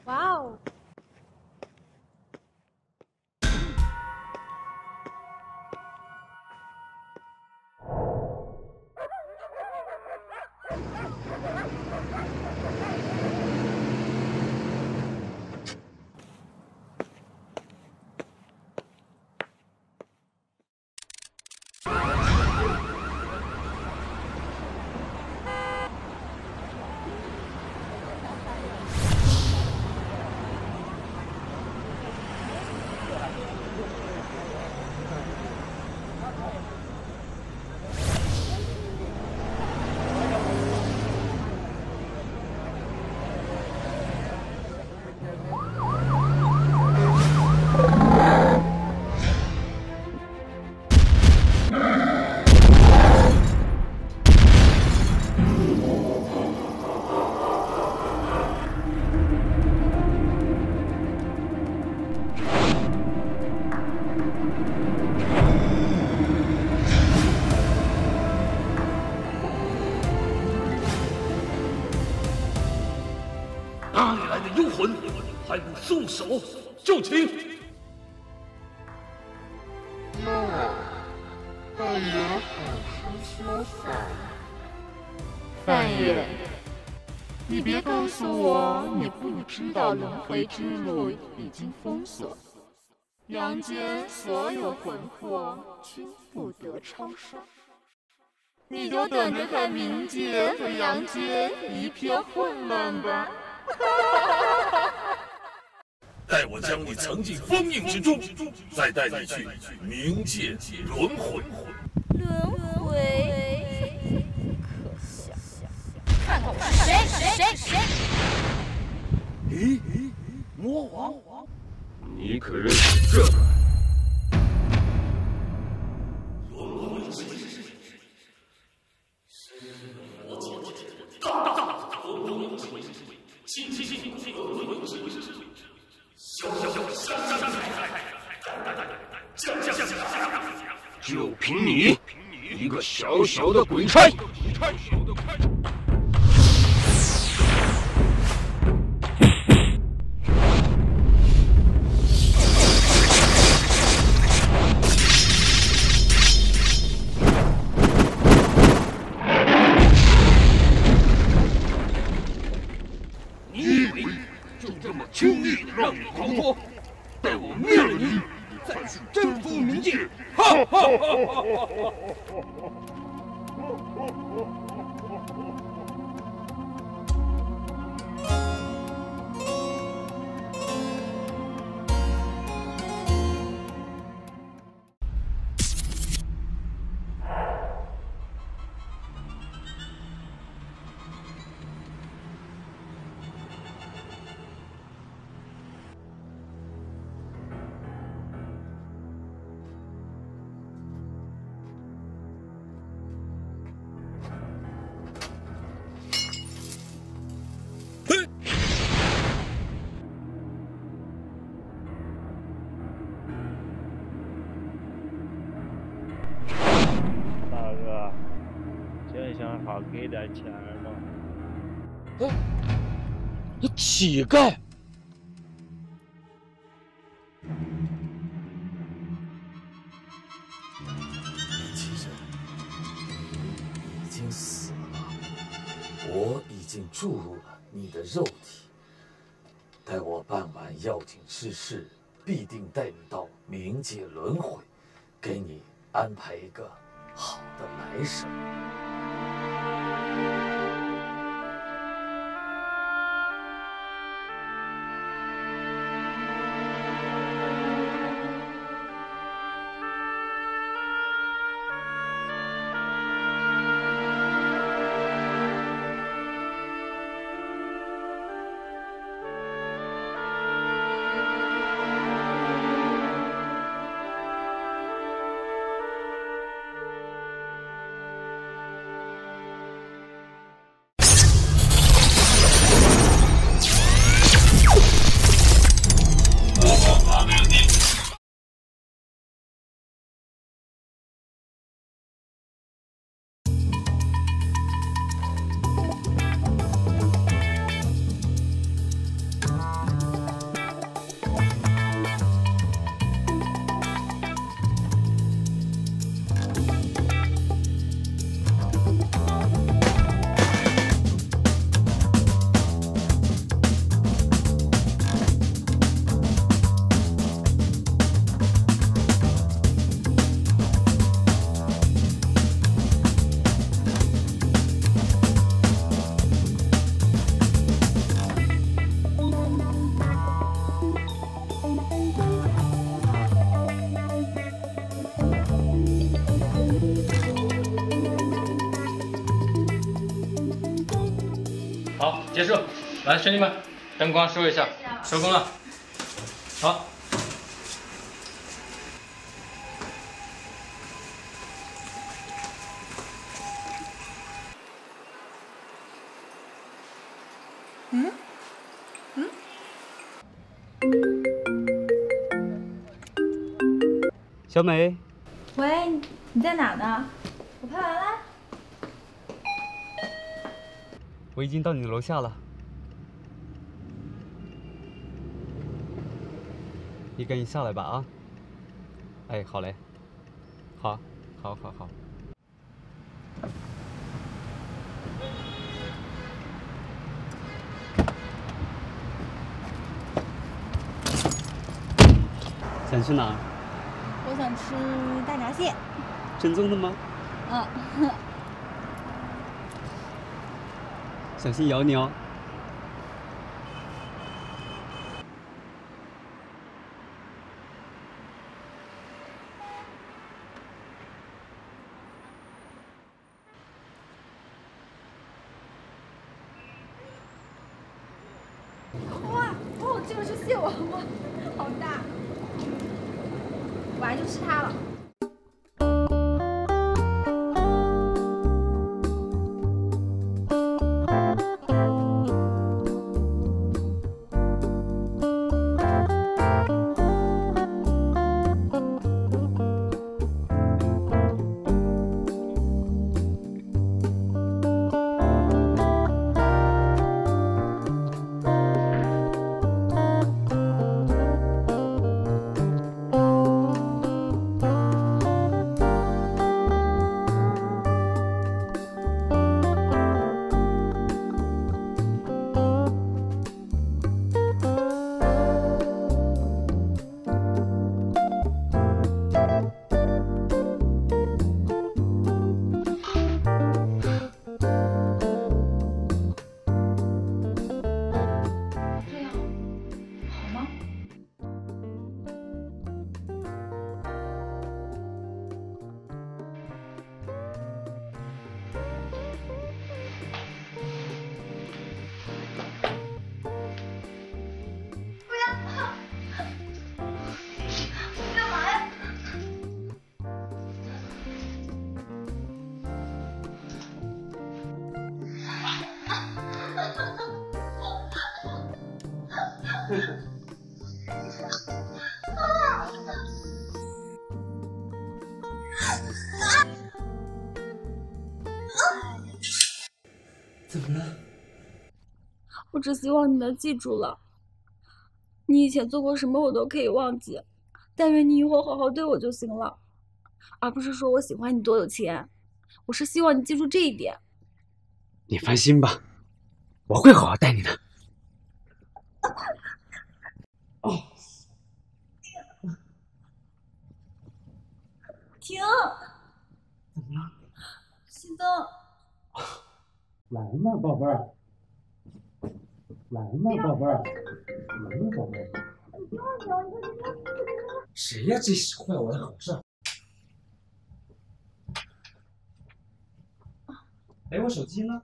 哇哦！ 哪里来的幽魂，还不束手就擒！ 但也很是说散。范爷，你别告诉我你不知道轮回之路已经封锁，阳间所有魂魄均不得超生，你就等着看冥界和阳间一片混乱吧。 待我将你藏进封印之中，再带你去冥界轮回。 轮回，可笑！看看我谁！ 咦，魔王， 你可认识这个？就凭你一个小小的鬼差！你以为就这么轻易的让你逃脱？待我灭了你，再去征服冥界！哈哈哈哈！ 好给点钱吗？ 乞丐！ 年轻人，你已经死了，我已经注入了你的肉体。待我办完要紧之事，必定带你到冥界轮回，给你安排一个好的来生。 结束。来，兄弟们，灯光收一下，收工了。好。 小美， 喂，你在哪呢？我拍完了。 我已经到你的楼下了。你赶紧下来吧啊！哎，好嘞，好，好，好，好。想去哪儿？ 我想吃大闸蟹。 正宗的吗？ 嗯。 小心咬你哦。 哇哦，这个是蟹黄吗？好大！晚上就吃它了。 怎么了？ 我只希望你能记住了，你以前做过什么我都可以忘记，但愿你以后好好对我就行了，而不是说我喜欢你多有钱。我是希望你记住这一点。 你放心吧，我会好好待你的。哦， 停！ 怎么了？ 熄灯。 来嘛，宝贝儿。来嘛，宝贝儿。来嘛，宝贝儿。谁呀？这是坏我的好事。哎，我手机呢？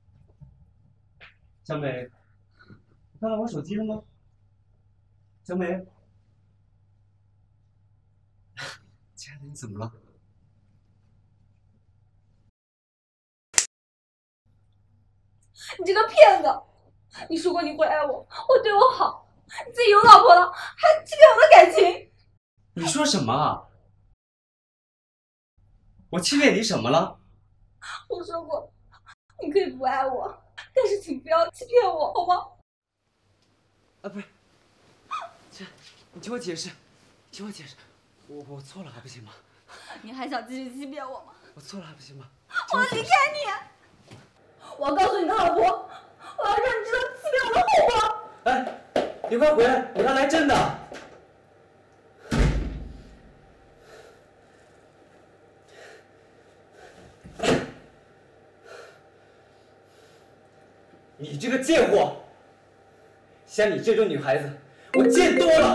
小美，你看到我手机了吗？小美，亲爱的，你怎么了？ 你这个骗子！你说过你会爱我，会对我好，你自己有老婆了，还欺骗我的感情。 你说什么啊？我欺骗你什么了？ 我说过，你可以不爱我，但是请不要欺骗我，好吗？ 啊，不是，你听我解释，听我解释，我错了还不行吗？ 你还想继续欺骗我吗？ 我错了还不行吗？ 我要离开你！我要告诉你的老婆，我要让你知道欺骗我的后果！ 哎，你快回来，我要来真的。你这个贱货！像你这种女孩子，我见多了。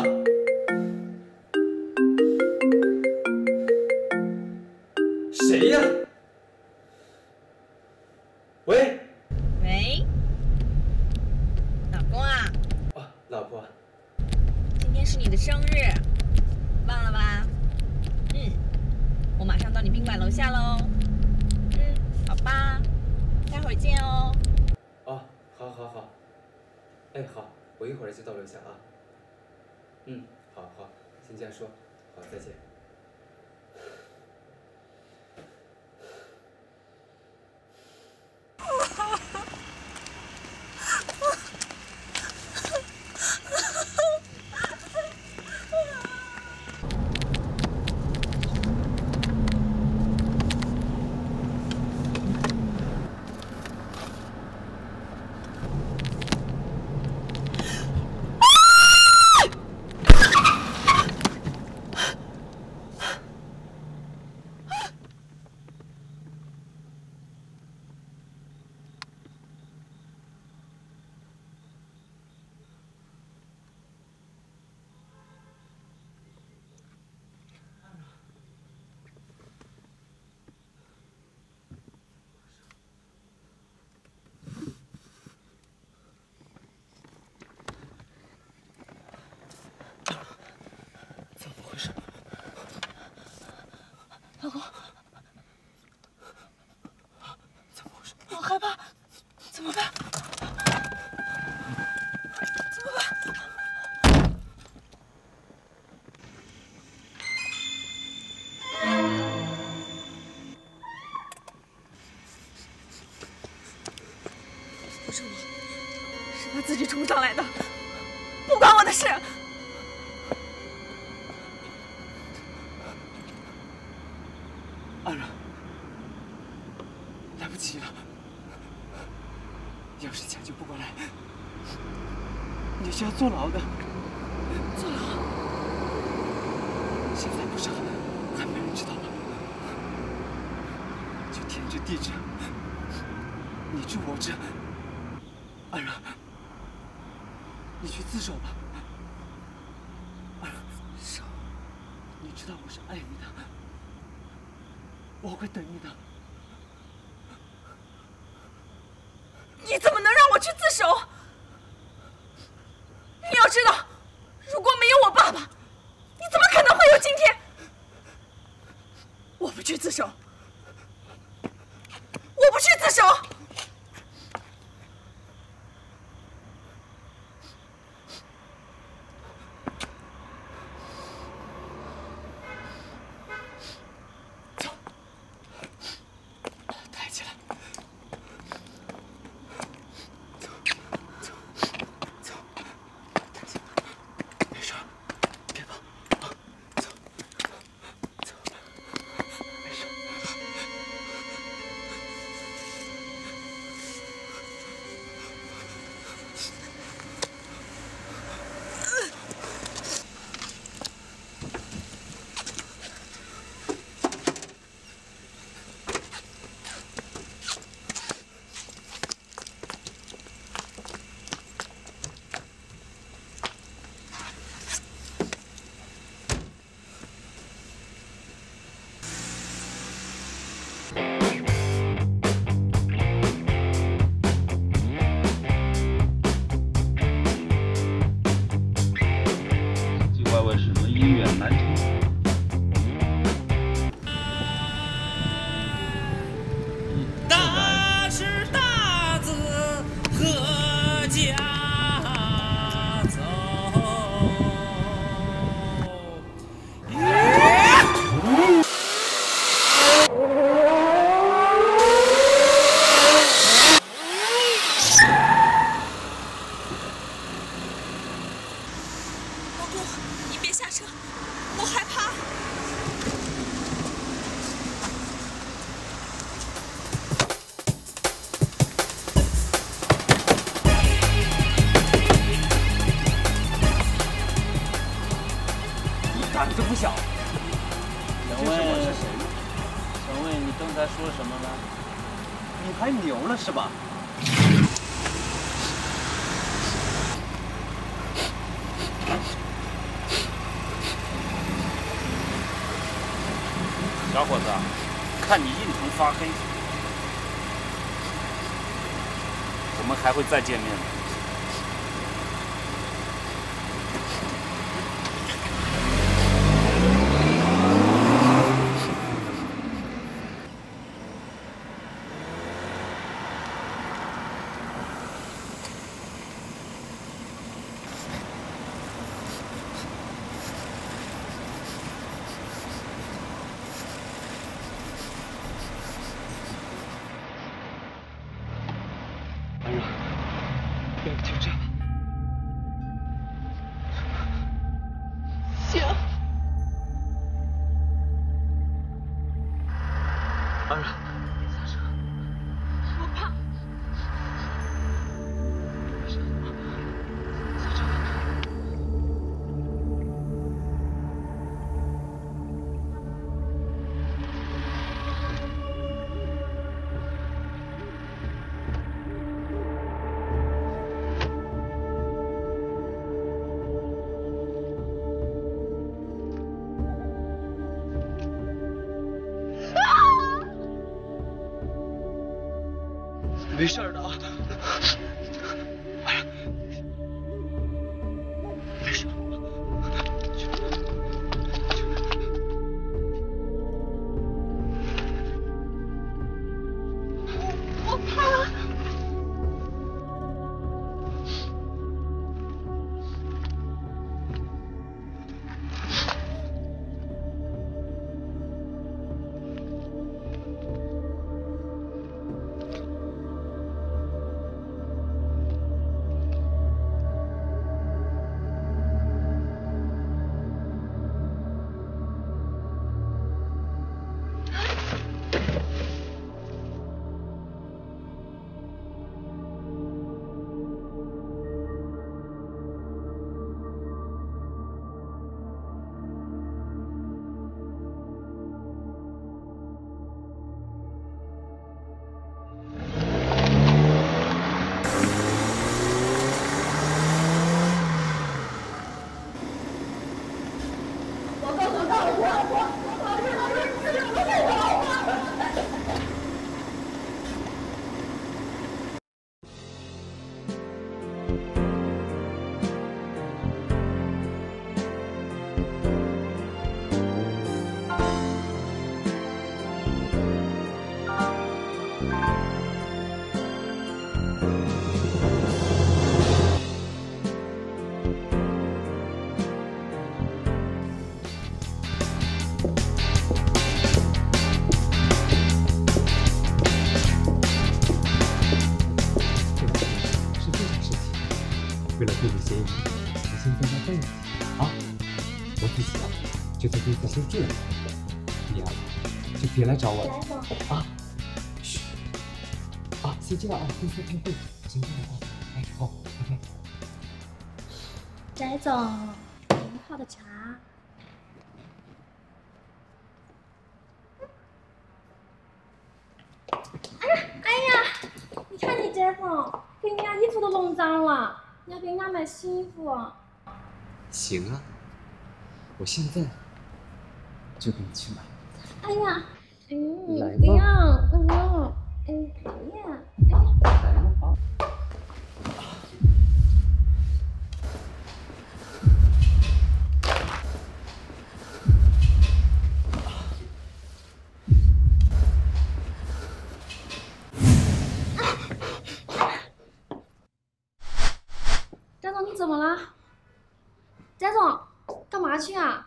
谁呀？喂？ 喂？ 天是你的生日，忘了吧？我马上到你宾馆楼下喽。好吧，待会儿见哦。 哦，好。哎，好，我一会儿就到楼下啊。好，先这样说，好，再见。 老公，怎么回事？我害怕，怎么办？怎么办？不是我，是他自己冲上来的，不关我的事。 安然，来不及了。要是抢救不过来，你是要坐牢的。 坐牢？ 现在不知道，还没人知道吗？就天这地这，你治我治。安然，你去自首吧。安然，手，你知道我是爱你的。我会等你的。 你怎么能让我去自首？你要知道，如果没有我爸爸，你怎么可能会有今天？我不去自首，我不去自首。 胆子不小。 请问我是谁？请问你刚才说什么呢？ 你还牛了是吧？ 小伙子，看你印堂发黑，我们还会再见面的。 安然， 我怕。 没事的啊，哎呀，没事。 我怕。 为了对你协议，我先在家待着啊！我自己就在公司先住了，你呀就别来找我了啊！嘘，啊，先这样啊，公司开会，先这样啊，哎，好，拜拜。 翟总，您泡的茶。哎呀，你看你翟总，给人家衣服都弄脏了。 你要给人家买新衣服啊？ 行啊，我现在就给你去买。 哎呀， 来不要， 吧。 不要， 来吧。 翟总，你怎么了？翟总，干嘛去啊？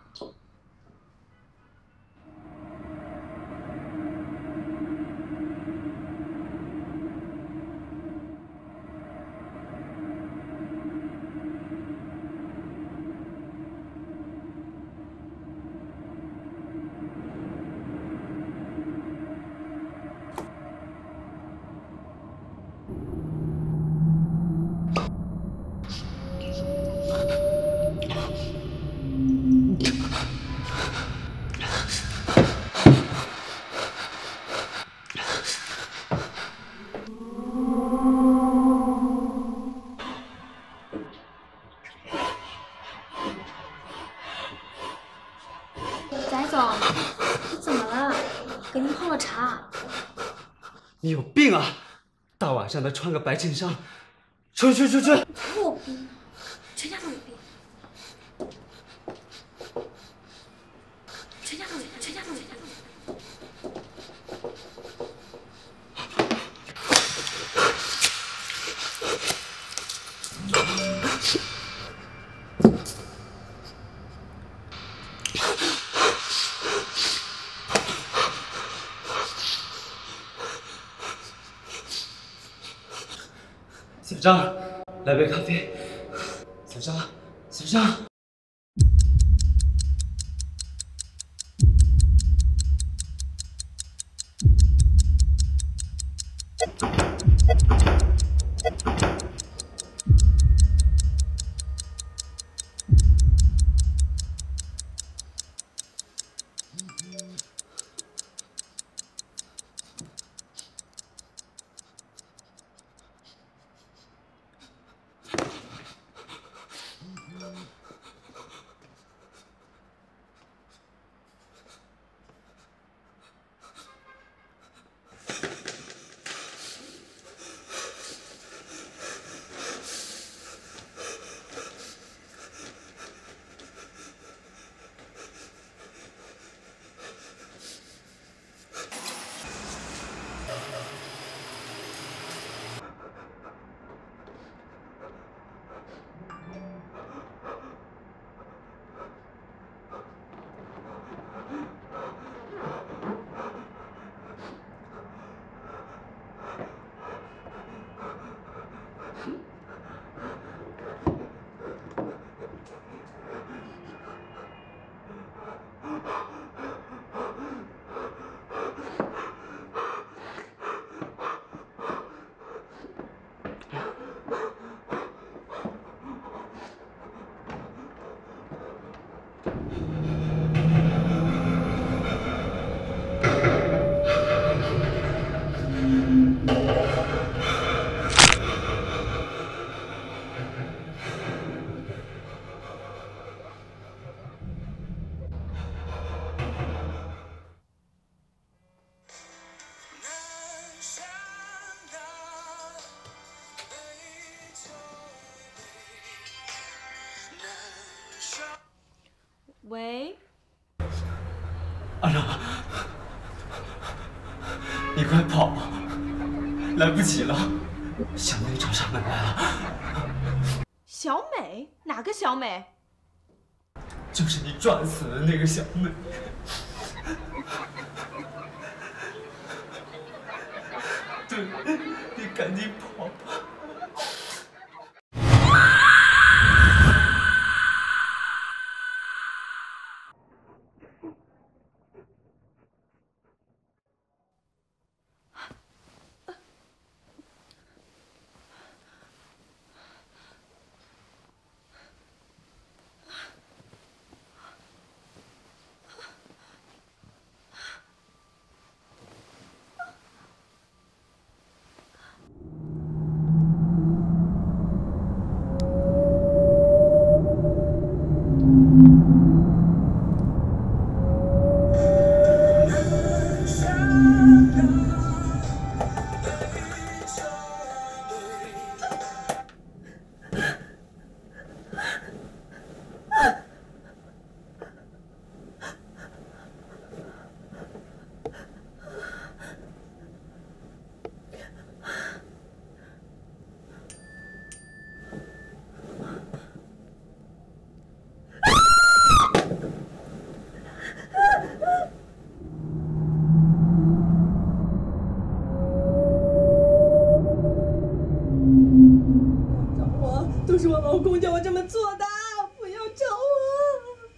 翟总，你怎么了？给您泡了茶。 你有病啊！大晚上的穿个白衬衫，出去！ 我有病，全家都有病。全家都有病。 小张，来杯咖啡。小张。 喂， 阿让，你快跑吧，来不及了，小美找上门来了。 小美？哪个小美？ 就是你撞死的那个小美。对，你赶紧跑吧。 都是我老公叫我这么做的，不要找我。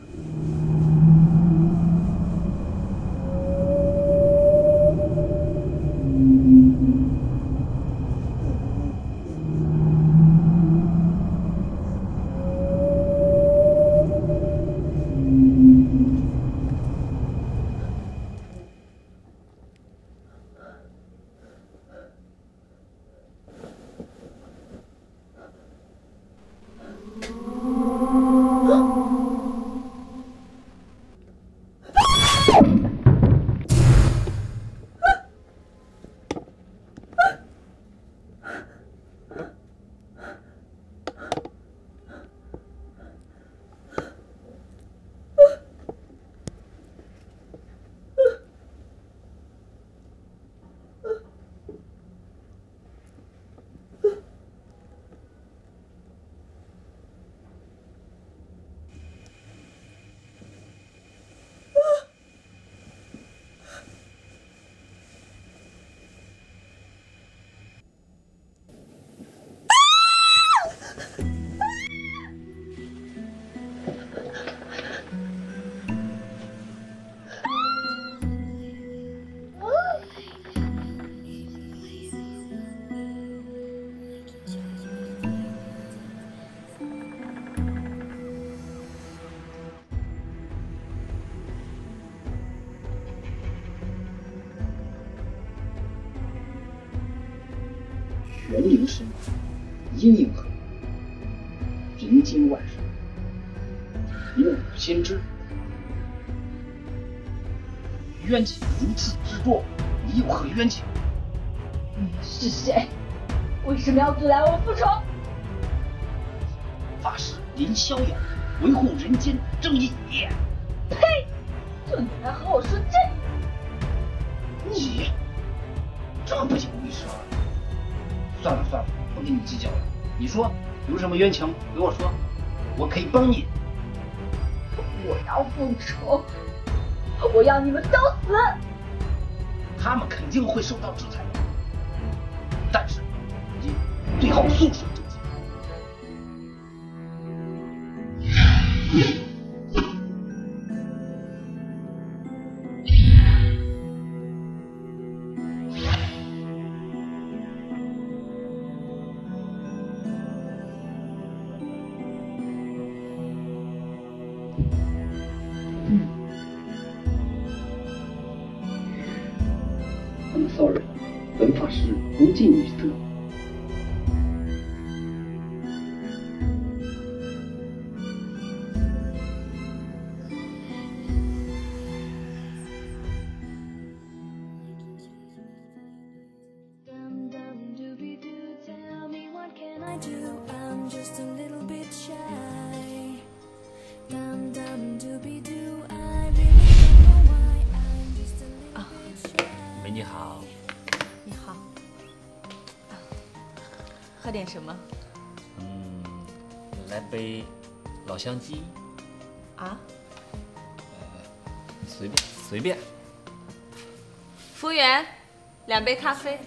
玄灵深，阴影河，人间万事，一物先知。冤情如此执着，你有何冤情？ 你是谁？为什么要阻拦我复仇？ 发誓林逍遥，维护人间正义。 呸！就你来和我说正义？ 你这不经一事儿。算了算了，不跟你计较了。你说有什么冤情给我说，我可以帮你。 我要复仇，我要你们都死。 他们肯定会受到制裁的，但是你最好速速正经。 不近女色。 喂，你好。 你好。喝点什么？ 来杯老乡鸡。 啊？ 随便。 服务员，2杯咖啡。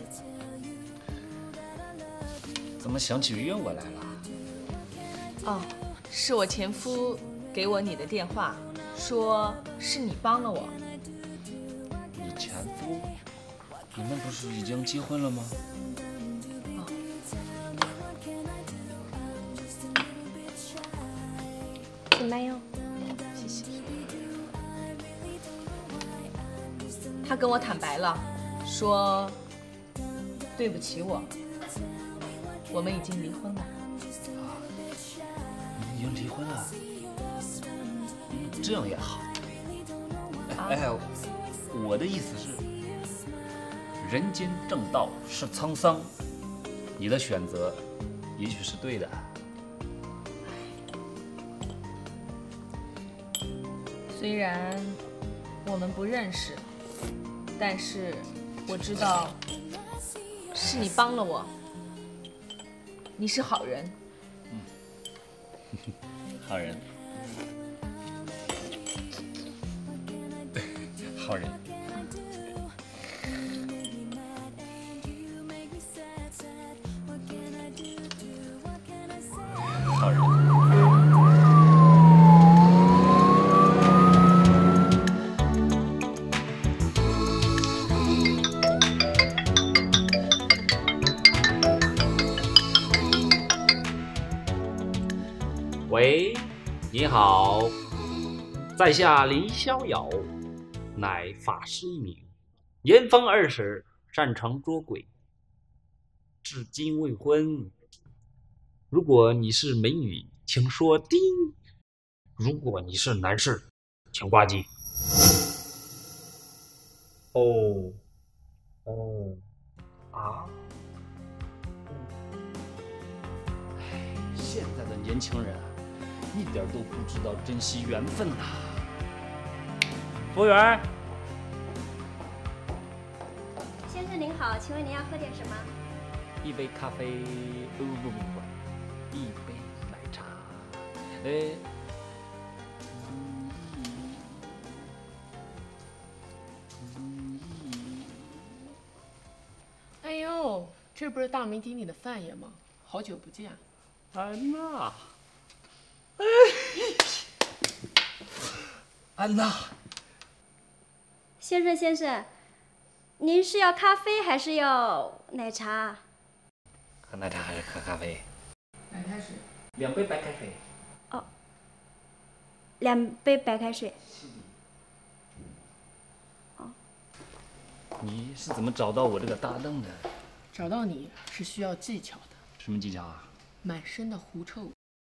怎么想起约我来了？ 哦，是我前夫给我你的电话，说是你帮了我。 你前夫？你们不是已经结婚了吗？ 请慢用，谢谢。他跟我坦白了，说对不起我们已经离婚了。 你们已经离婚了？这样也好。哎，我的意思是，人间正道是沧桑，你的选择也许是对的。 虽然我们不认识，但是我知道是你帮了我，你是好人。 好人，好人。好人。 喂，你好，在下林逍遥，乃法师一名，年方20，擅长捉鬼，至今未婚。如果你是美女，请说丁；如果你是男士，请挂机。哦，啊！ 现在的年轻人一点都不知道珍惜缘分呐。 服务员， 先生您好，请问您要喝点什么？ 一杯咖啡，不，一杯奶茶。 哎呦，这不是大名鼎鼎的范爷吗？好久不见。 安娜， 安娜， 先生，您是要咖啡还是要奶茶？ 喝奶茶还是喝咖啡？ 白开水。 2杯白开水。 哦，2杯白开水。 哦。你是怎么找到我这个搭档的？ 找到你是需要技巧的。 什么技巧啊？ 满身的狐臭。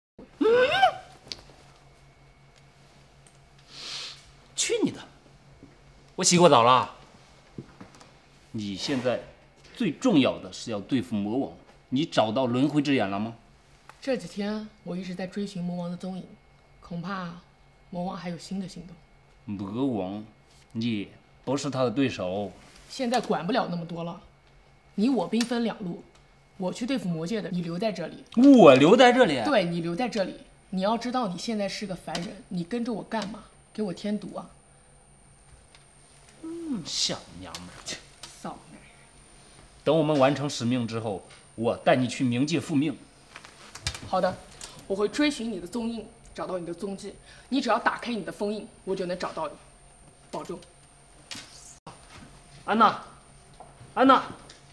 去你的！我洗过澡了。你现在最重要的是要对付魔王，你找到轮回之眼了吗？ 这几天我一直在追寻魔王的踪影，恐怕魔王还有新的行动。 魔王，你不是他的对手。 现在管不了那么多了，你我兵分2路，我去对付魔界的，你留在这里。 我留在这里？ 对，你留在这里。你要知道你现在是个凡人，你跟着我干嘛？给我添堵啊！ 小娘们儿， 骚男人。 等我们完成使命之后，我带你去冥界复命。 好的，我会追寻你的踪印，找到你的踪迹。你只要打开你的封印，我就能找到你。保重。 安娜，安娜。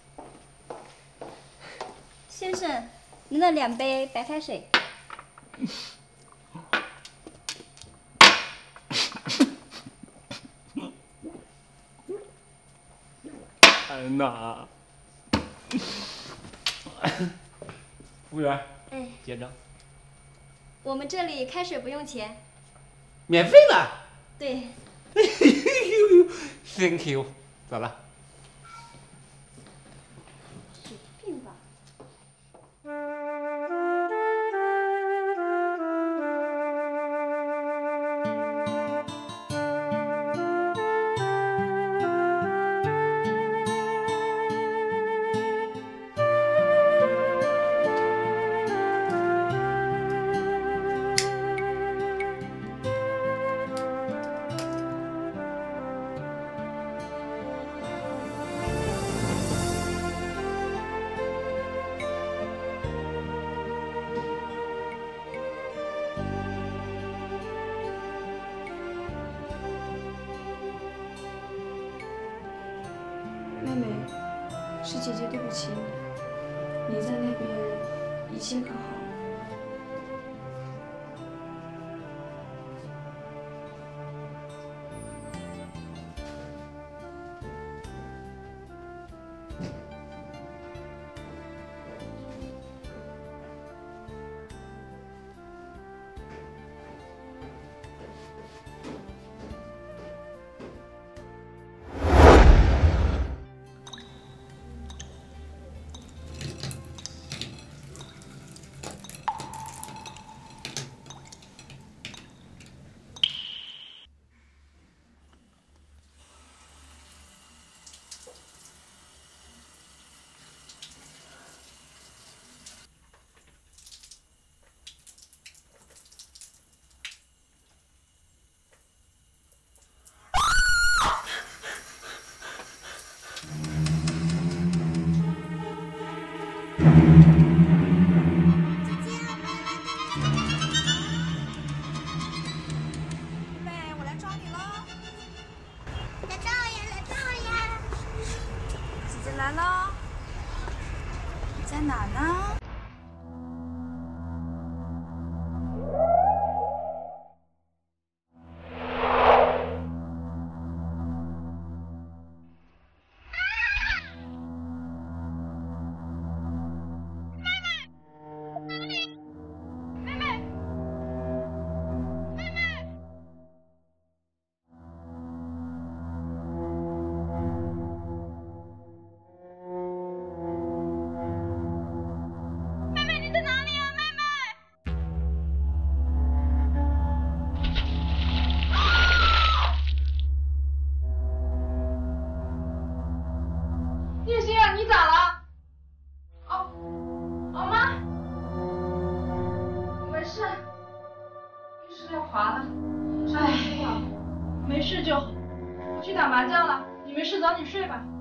先生，您的2杯白开水。 安娜， 服务员， 哎， 结账。 我们这里开水不用钱。 免费的。 对。 Thank you。走了。 有病吧？ 妹妹，是姐姐对不起你。你在那边一切可好？ 来了，你在哪呢？ 没事就好。我去打麻将了，你没事早点睡吧。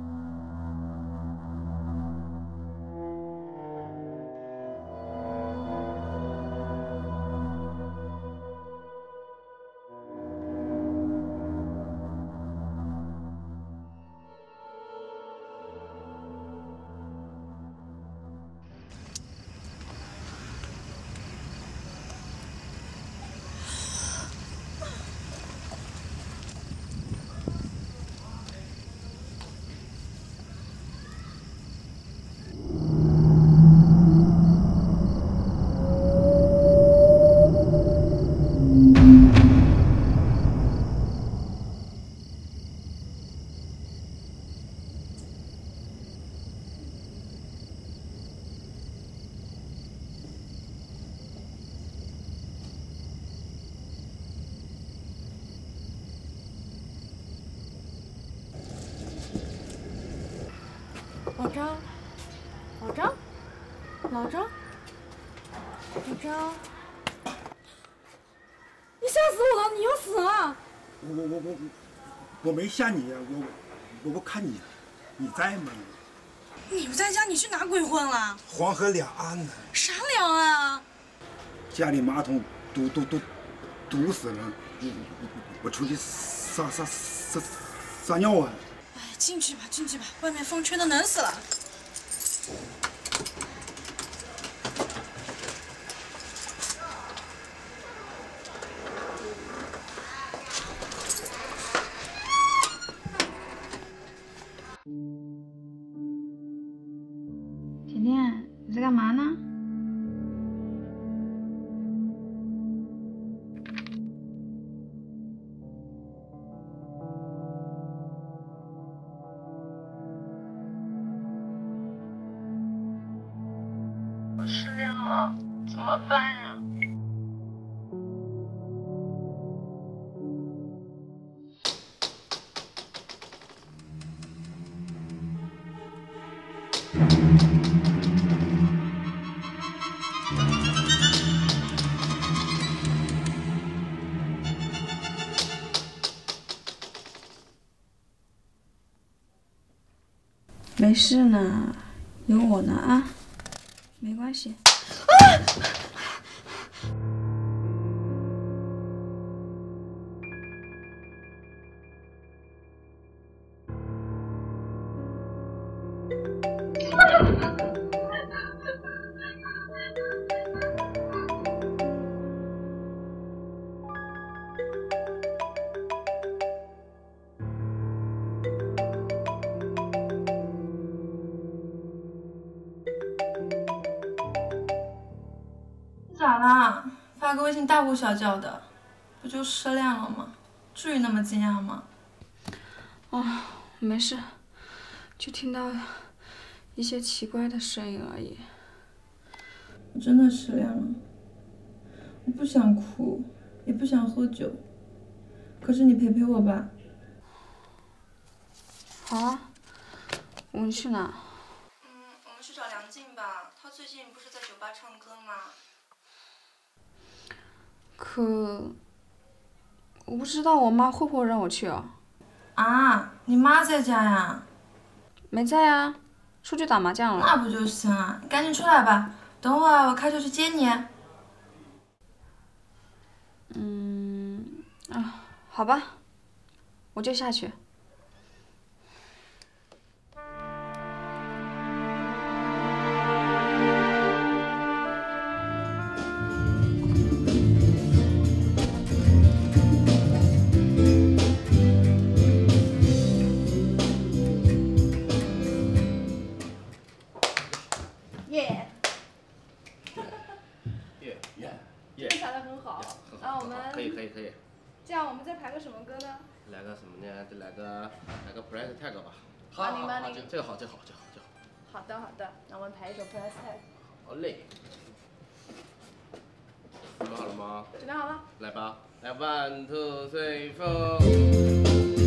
老张，老张，老张，老张，你吓死我了！你要死啊！ 我没吓你呀，我看你在吗？ 你不在家，你去哪鬼混了？ 黄河两岸呢。 啥两岸啊？ 家里马桶堵死了，我出去撒尿啊！ 哎，进去吧，进去吧，外面风吹得冷死了。 甜甜，你在干嘛呢？ 没事呢，有我呢啊，没关系。 咋啦？发个微信大呼小叫的，不就失恋了吗？至于那么惊讶吗？ 哦，没事，就听到一些奇怪的声音而已。 我真的失恋了，我不想哭，也不想喝酒，可是你陪陪我吧。 好啊，我们去哪？ 我们去找梁静吧，她最近不是在酒吧唱歌吗？ 可我不知道我妈会不会让我去啊？ 啊，你妈在家呀？ 没在啊，出去打麻将了。 那不就行啊？你赶紧出来吧，等会儿我开车去接你。 好吧，我就下去。 耶！ 耶！ 弹得很好。那我们可以。 这样我们再排个什么歌呢？ 来个什么呢？得来个 Price Tag 吧。 好， 这个好。 好的，那我们排一首 Price Tag。 好嘞。准备好了吗？ 准备好了。 来吧，来 1, 2, 3, 4。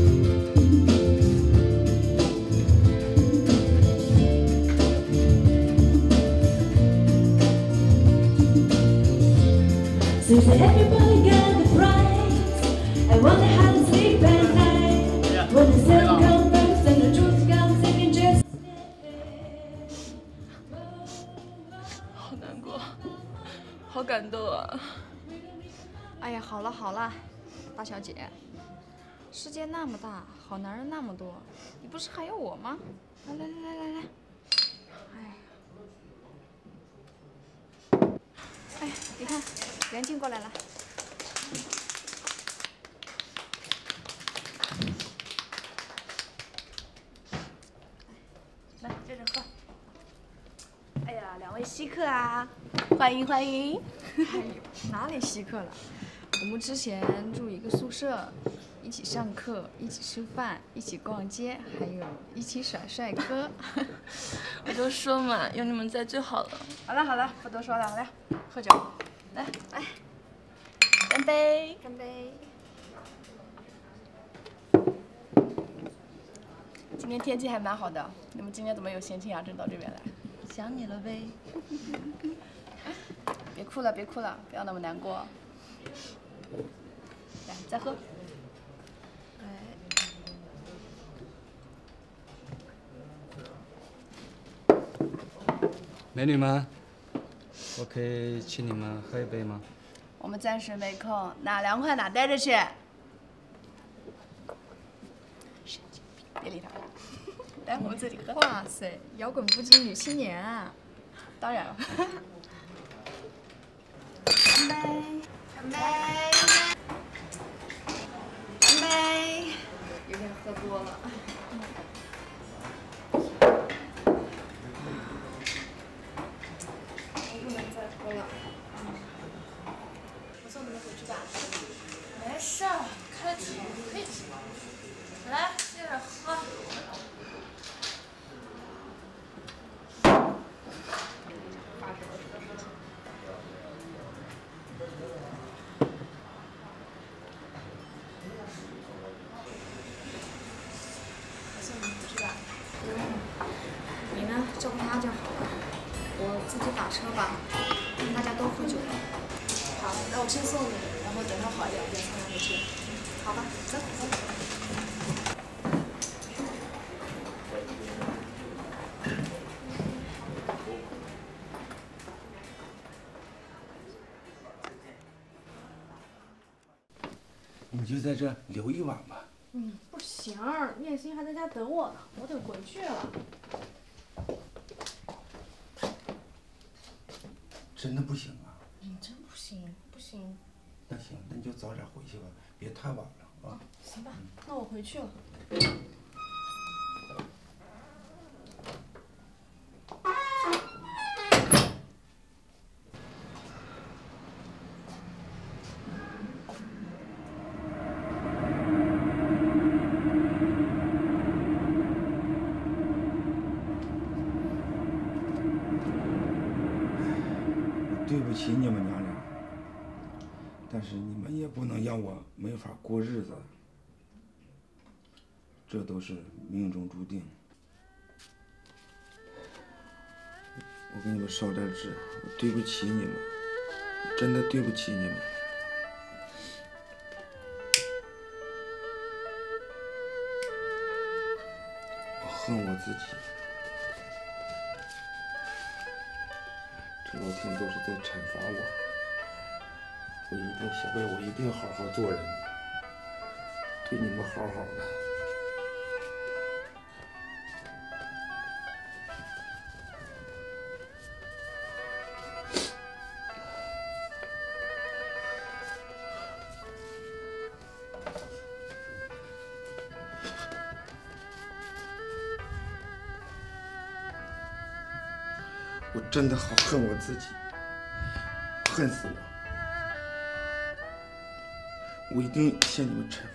Seems that everybody got the prize. I wonder how to sleep at night. When the sun comes first and the truth comes second, just 好难过，好感动啊！ 哎呀，好了，大小姐，世界那么大，好男人那么多，你不是还有我吗？来，哎，你看，袁静过来了。 来，这喝。哎呀，两位稀客啊，欢迎。 哎呦，哪里稀客了？我们之前住一个宿舍，一起上课，一起吃饭，一起逛街，还有一起耍帅哥。 我就说嘛，有你们在最好了。 好了，不多说了，来喝酒。来，干杯！ 干杯！ 今天天气还蛮好的，你们今天怎么有闲情雅致到这边来？ 想你了呗。 别哭了，不要那么难过。来，再喝。 美女们，我可以请你们喝一杯吗？ 我们暂时没空，哪凉快哪待着去。神经病，别理他。来，我们自己喝。 哇塞，摇滚不羁女青年啊！ 当然了。 干杯！有点喝多了。不能再喝了。 我送你们回去吧。没事，开酒可以吃。来，接着喝。 你呢，照顾他就好了。我自己打车吧，大家都喝酒了。 好，那我先送你，然后等他好一点，我再送他回去。 好吧，走。 你就在这留一晚吧。 不行，念心还在家等我呢，我得回去了。 真的不行啊？ 真不行，不行。 那行，那你就早点回去吧，别太晚了啊。 行吧，那我回去了。 对不起你们娘俩，但是你们也不能让我没法过日子，这都是命中注定。我给你们烧点纸，我对不起你们，真的对不起你们。我恨我自己。这老天都是在惩罚我，下回我一定好好做人，对你们好好的。我真的好恨我自己，恨死我！我一定向你们惩罚。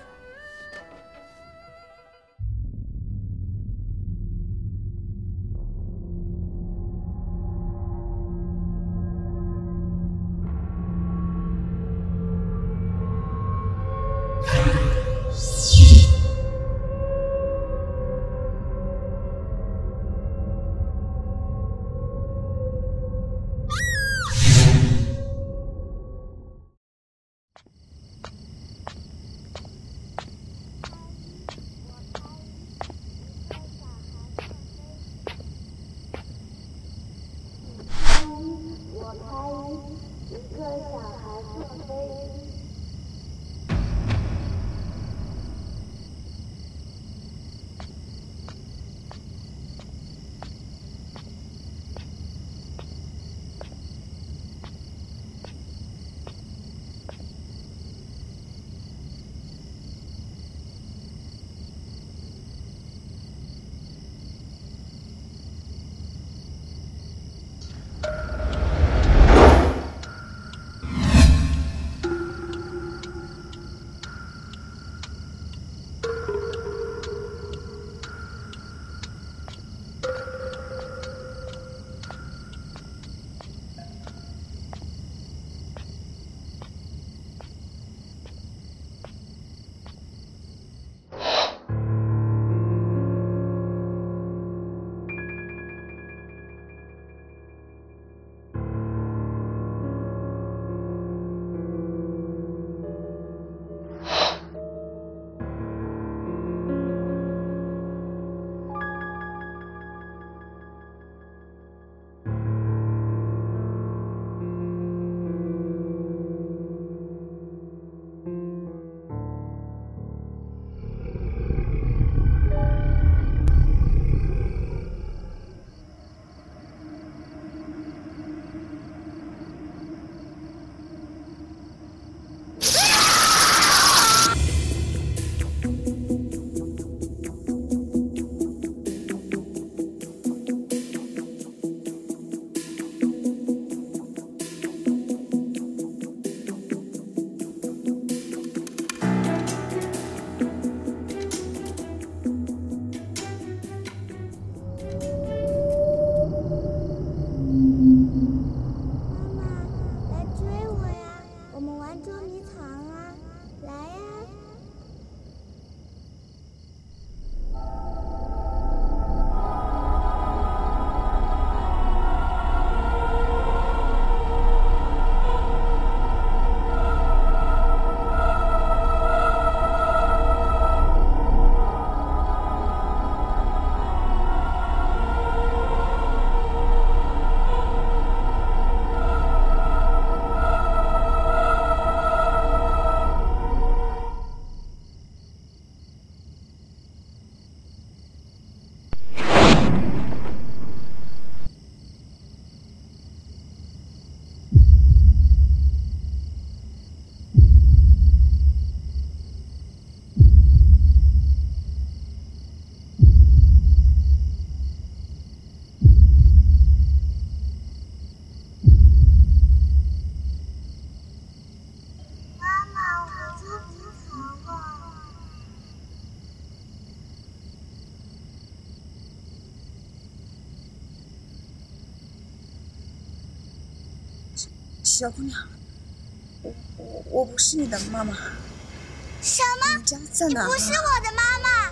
小姑娘，我不是你的妈妈。 什么？ 你家在哪？ 你不是我的妈妈。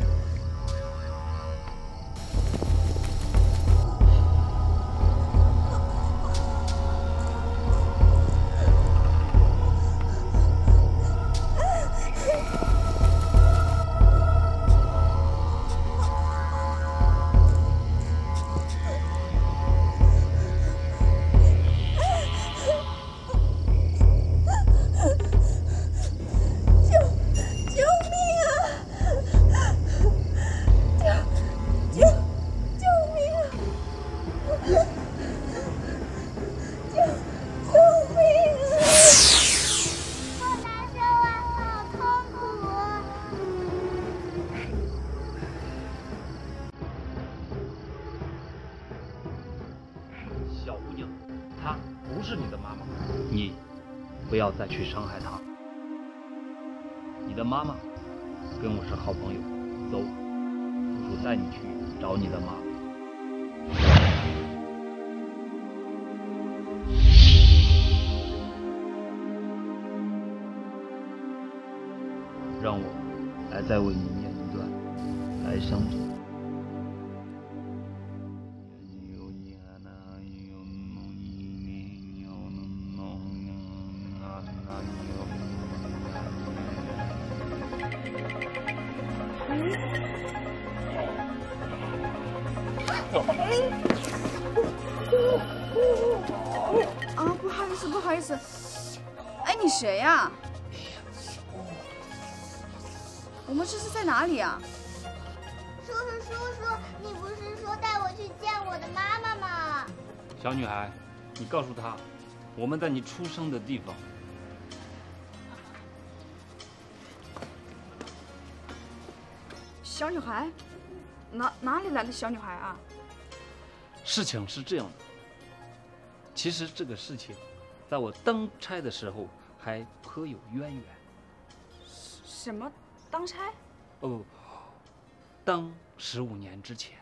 小姑娘，她不是你的妈妈，你不要再去伤害她。你的妈妈跟我是好朋友，走，叔叔带你去找你的妈妈。让我来再为你念一段来生者。 啊，不好意思，不好意思。哎，你谁呀？我们这是在哪里啊？ 叔叔，你不是说带我去见我的妈妈吗？ 小女孩，你告诉她，我们在你出生的地方。 小女孩？哪里来的小女孩啊？ 事情是这样的，其实这个事情，在我当差的时候还颇有渊源。 什么？当差？ 哦，当15年之前。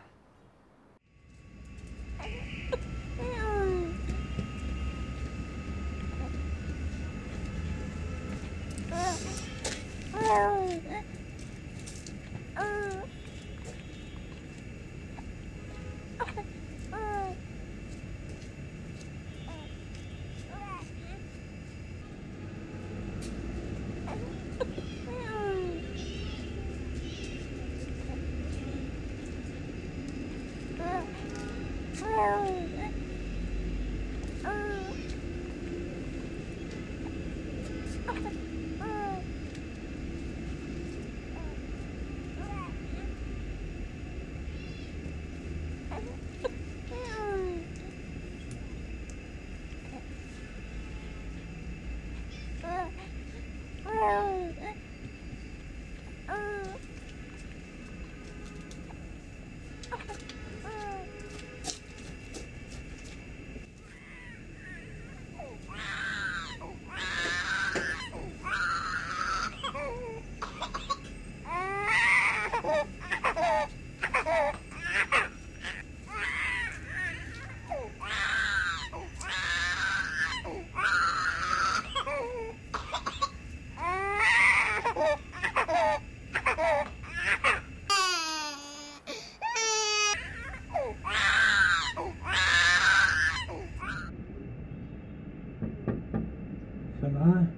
小兰，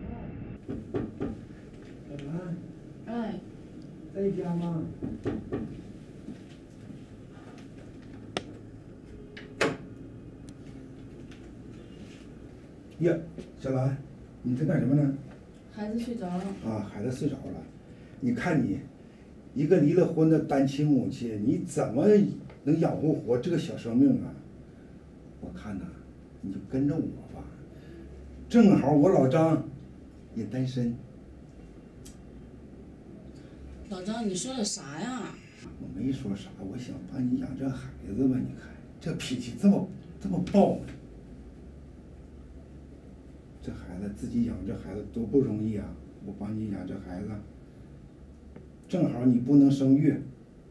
小兰， 哎， 在家吗？呀，小兰，你在干什么呢？ 孩子睡着了。 啊，孩子睡着了。你看你，一个离了婚的单亲母亲，你怎么能养活这个小生命啊？我看呐，你就跟着我吧。正好我老张也单身。 老张，你说的啥呀？ 我没说啥，我想帮你养这孩子吧。你看这脾气这么暴，这孩子自己养这孩子多不容易啊！我帮你养这孩子，正好你不能生育，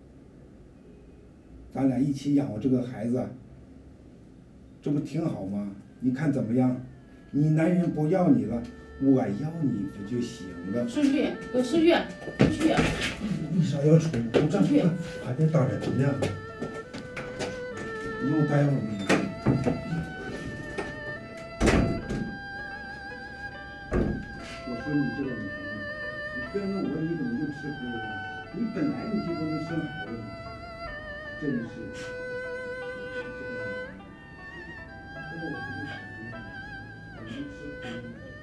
咱俩一起养活这个孩子，这不挺好吗？你看怎么样？ 你男人不要你了，我要你不就行了？ 出去，给我出去，出去！ 为啥要出去？还得打人呢。你给我待会儿。我说你这个男人，你跟着我，你怎么就吃亏了？你本来你就不能生孩子嘛，真是。跟着我不就行了？你就吃亏。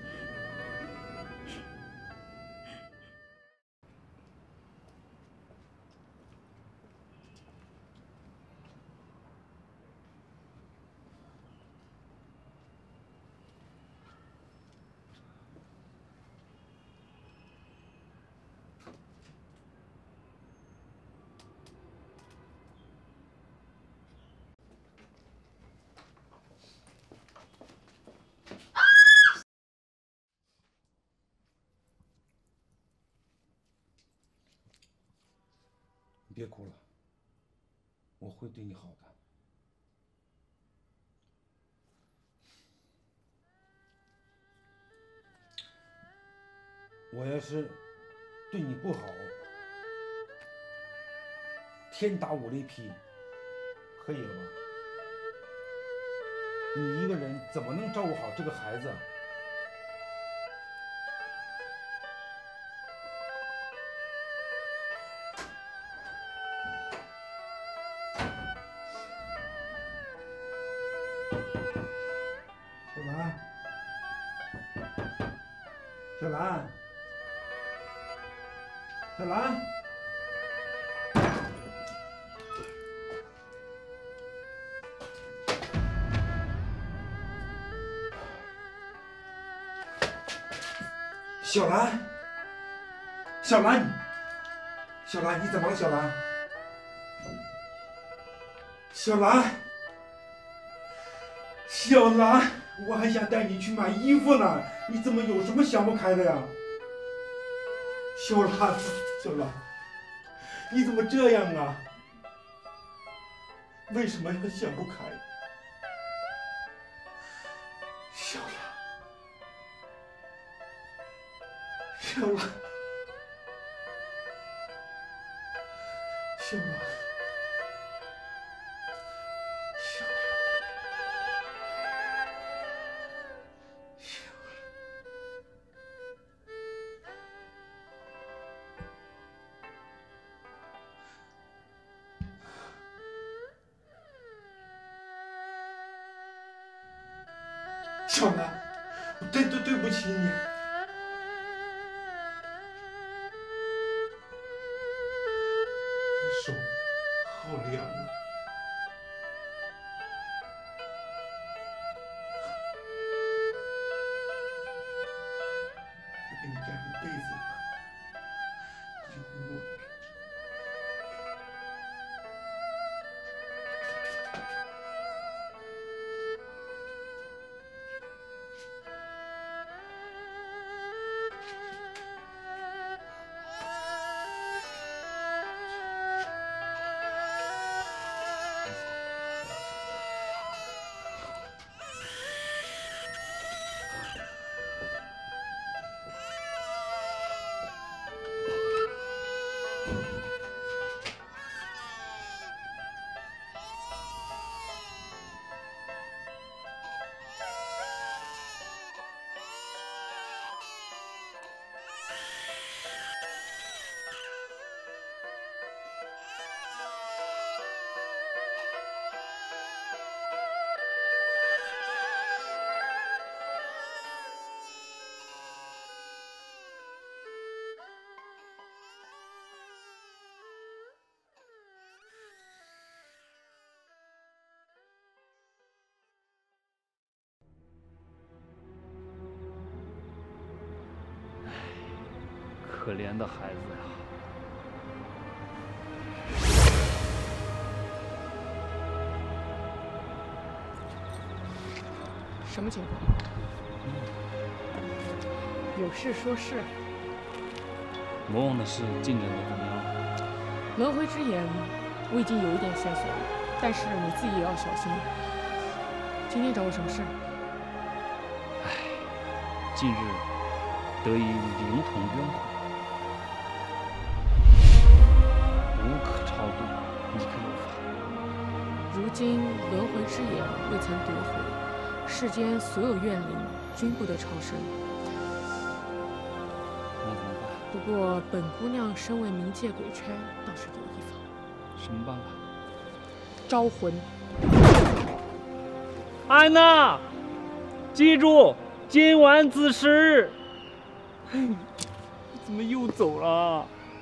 别哭了，我会对你好的。我要是对你不好，天打五雷劈，可以了吧？你一个人怎么能照顾好这个孩子？小兰，小兰，小兰，小兰，小兰，你怎么了，小兰？小兰，小兰，我还想带你去买衣服呢，你怎么有什么想不开的呀？小兰，小兰，你怎么这样啊？为什么要想不开？小兰，小兰，小兰。小兰，我对不起你。手好凉啊！我给你盖上被子吧，有我。 可怜的孩子呀！ 什么情况？有事说事。 魔王的事进展得怎么样？ 轮回之眼，我已经有一点线索了，但是你自己也要小心。今天找我什么事？ 唉， 近日得以灵童冤魂，无可超度，你可有法？ 如今轮回之眼未曾夺回，世间所有怨灵均不得超生。 那怎么办？ 不过本姑娘身为冥界鬼差，倒是有一法。 什么办法？ 招魂。 安娜，记住，今晚子时。怎么又走了？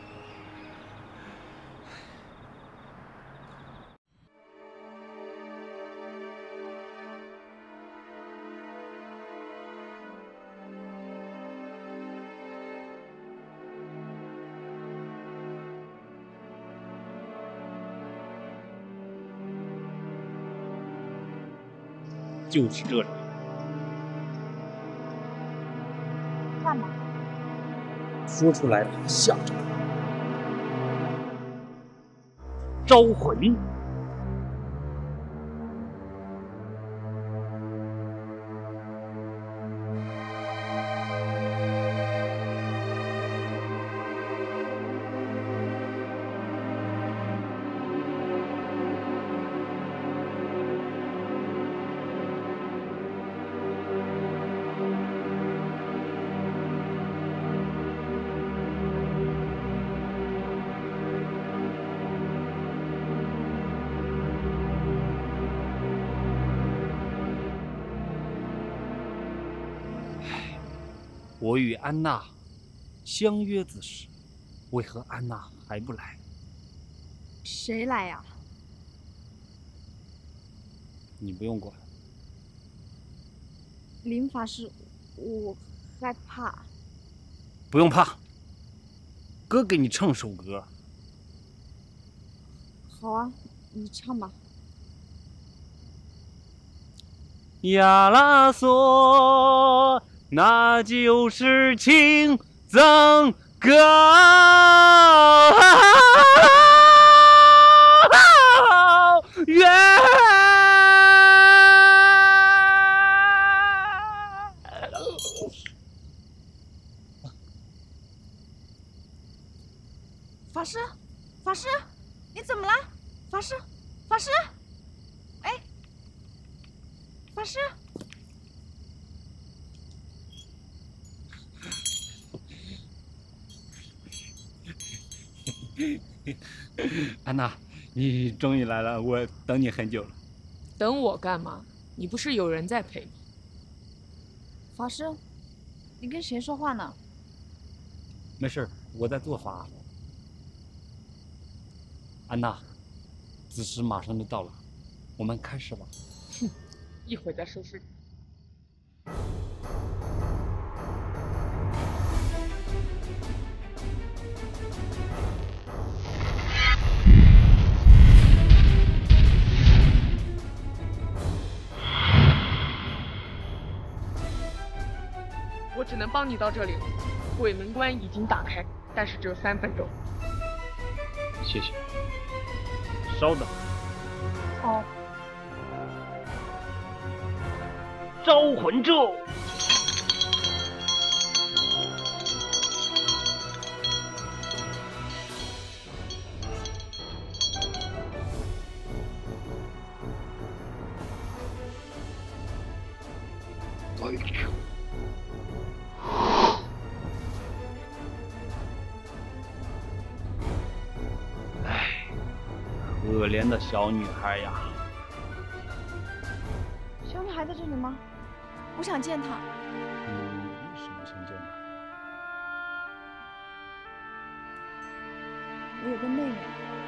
就是这里。 干嘛？ 说出来吓着他。招魂。我与安娜相约子时，为何安娜还不来？ 谁来呀？ 你不用管。 林法师，我害怕。 不用怕，哥给你唱首歌。 好啊，你唱吧。 呀啦嗦。那就是情赠歌，愿法师，法师，你怎么了？法师，法师，哎，法师。 安娜，你终于来了，我等你很久了。 等我干嘛？你不是有人在陪吗？ 法师，你跟谁说话呢？ 没事，我在做法。安娜，子时马上就到了，我们开始吧。 哼，一会儿再收拾你。我只能帮你到这里了，鬼门关已经打开，但是只有3分钟。 谢谢。稍等。 好。 招魂咒。可怜的小女孩呀！ 小女孩在这里吗？我想见她。 你为什么想见她？ 我有个妹妹，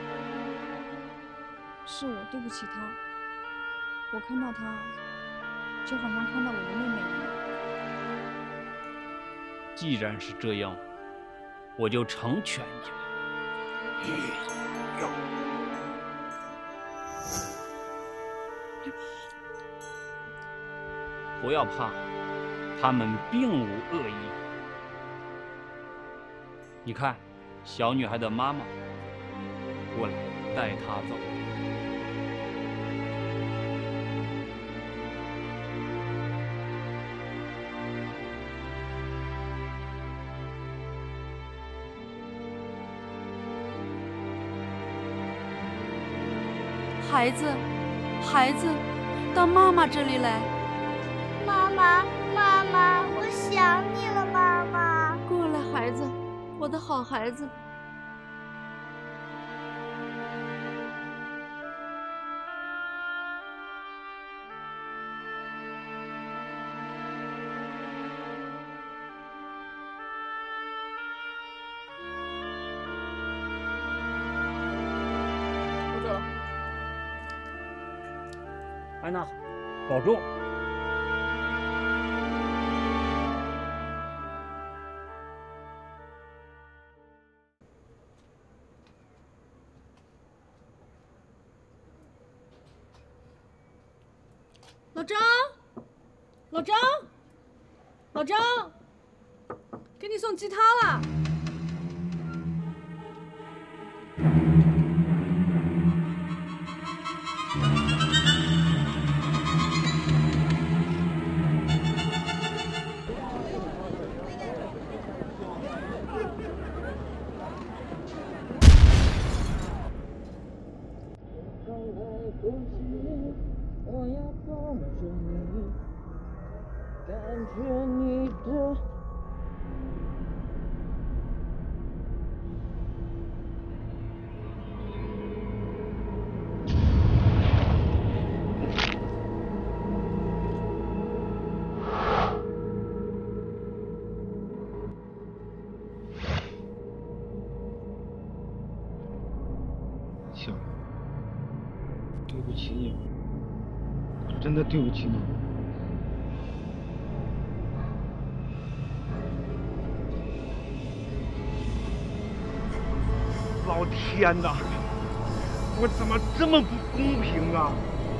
是我对不起她。我看到她，就好像看到我的妹妹一样。 既然是这样，我就成全你们。不要怕，他们并无恶意。你看，小女孩的妈妈，过来带她走。 孩子，孩子，到妈妈这里来。 妈妈，妈妈，我想你了，妈妈。 过来，孩子，我的好孩子。 我走了。 安娜，保重。 老张，老张，老张，给你送吉他了。 我要抱着你，感觉你的。 小雨，对不起你。真的对不起你。老天哪，我怎么这么不公平啊！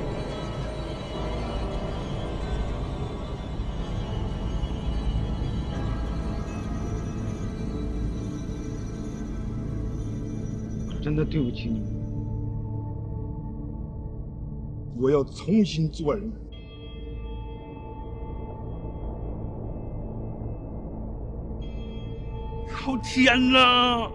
真的对不起你们。我要重新做人。老天哪！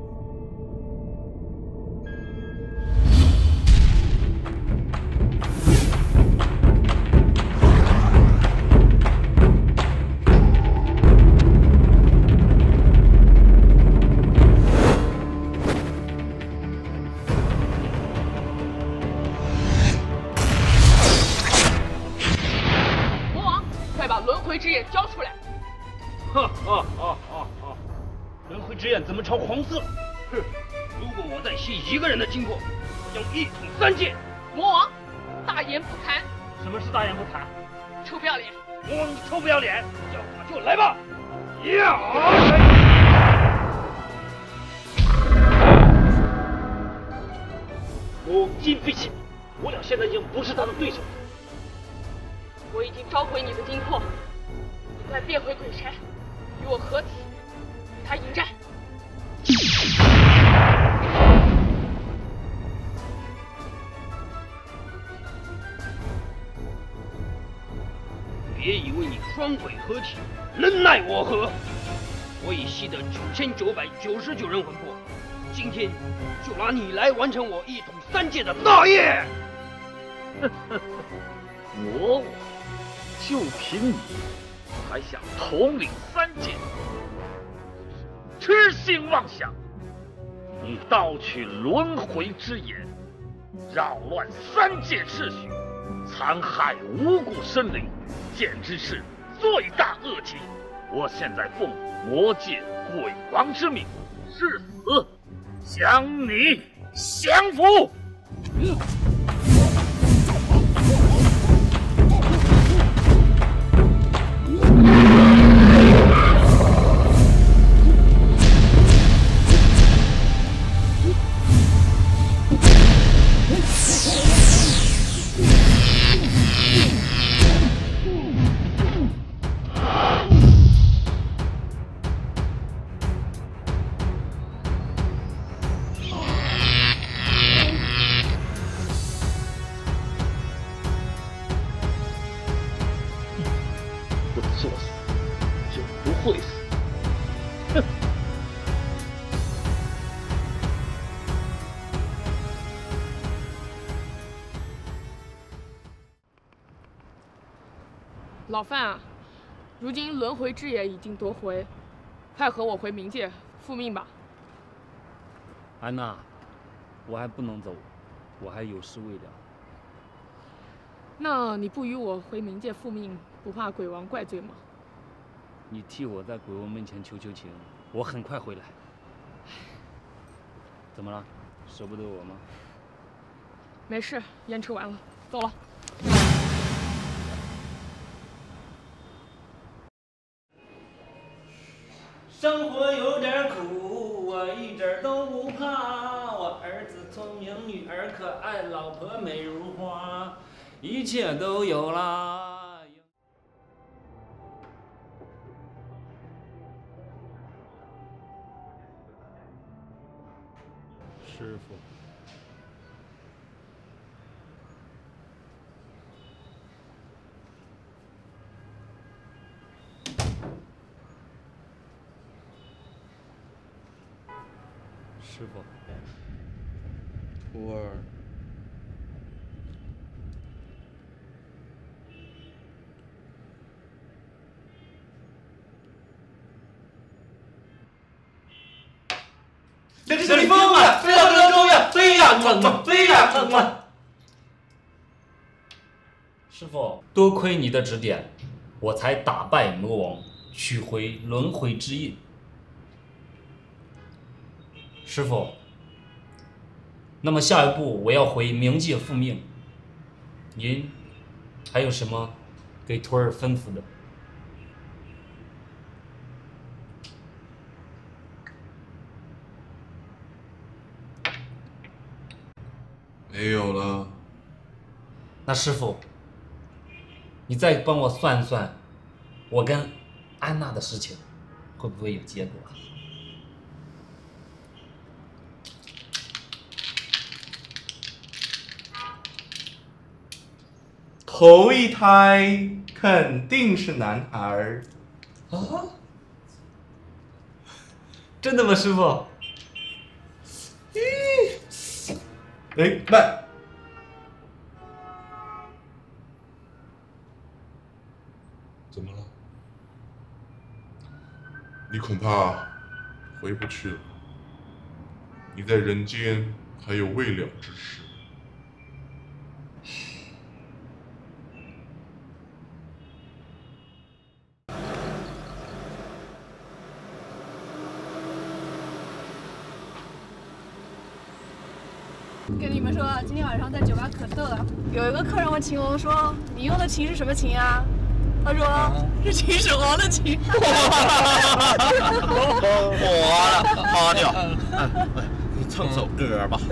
之眼交出来！ 哈哈哈哈哈！轮回之眼怎么朝黄色？哼！如果我再吸一个人的精魄，将一统三界。 魔王，大言不惭！ 什么是大言不惭？ 臭不要脸！ 魔王，你臭不要脸！要打就来吧！呀！魔王今飞起，我俩现在已经不是他的对手。 我已经召回你的精魄。快变回鬼差，与我合体，与他迎战。 别以为你双鬼合体能奈我何！我已吸得9999人魂魄，今天就拿你来完成我一统三界的大业！ 魔王，就凭你！还想统领三界，痴心妄想！你盗取轮回之眼，扰乱三界秩序，残害无辜生灵，简直是罪大恶极！我现在奉魔界鬼王之命，誓死将你降服！ 老范啊，如今轮回之眼已经夺回，快和我回冥界复命吧。 安娜，我还不能走，我还有事未了。 那你不与我回冥界复命，不怕鬼王怪罪吗？ 你替我在鬼王面前求求情，我很快回来。怎么了？舍不得我吗？ 没事，烟抽完了，走了。 生活有点苦，我一点都不怕。我儿子聪明，女儿可爱，老婆美如花，一切都有啦。 师傅，师傅，徒儿， 这里疯了，飞到这个中院，飞呀，飞呀， 师傅，多亏你的指点，我才打败魔王，取回轮回之印。师傅，那么下一步我要回冥界复命，您还有什么给徒儿吩咐的？ 没有了。 那师傅，你再帮我算算，我跟安娜的事情会不会有结果啊？ 头一胎肯定是男孩。 啊？真的吗，师傅？ 哎，慢！怎么了？你恐怕回不去了。你在人间还有未了之事。 跟你们说，今天晚上在酒吧可逗了。有一个客人问秦王说：“你用的琴是什么琴啊？”他说：“是秦始皇的琴。” 花掉。你唱首歌吧。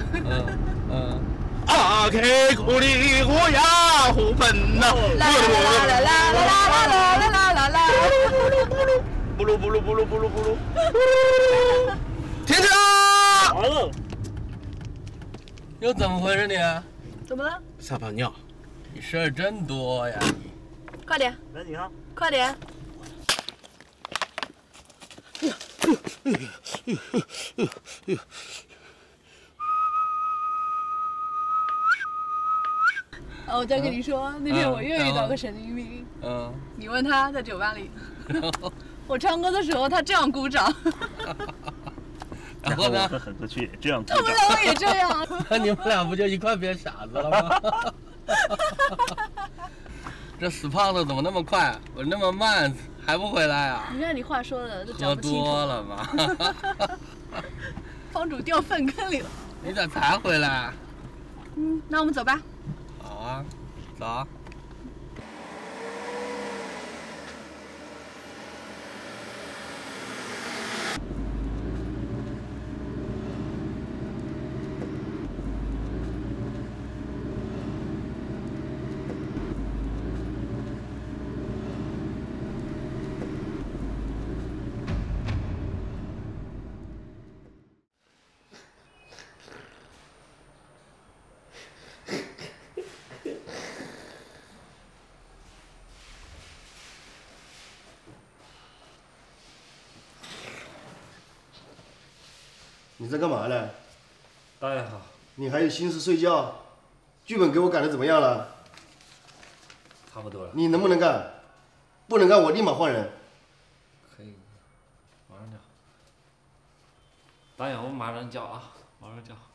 阿 K 苦力虎呀虎奔呐！啦啦啦啦啦啦啦啦啦啦啦！布鲁布鲁布鲁布鲁布鲁。停车！ 完了。又怎么回事你？ 怎么了？ 撒泡尿，你事儿真多呀！ 快点， 来你啊！ 快点！哦，我再跟你说，那天我又遇到个神经病。你问他在酒吧里，我唱歌的时候他这样鼓掌。 然后呢？ 和很多去这样鼓掌。他们两个也这样。 那你们俩不就一块变傻子了吗？这死胖子怎么那么快？我那么慢还不回来啊？ 你看你话说的都讲喝不清楚。 多了吧？ 帮主掉粪坑里了。 你咋才回来？ 那我们走吧。 好啊，走啊。 你在干嘛呢？ 大爷好。 你还有心思睡觉？剧本给我改的怎么样了？ 差不多了。 你能不能干？ 不能干我立马换人。 可以，马上叫。导演，我马上叫啊，马上叫。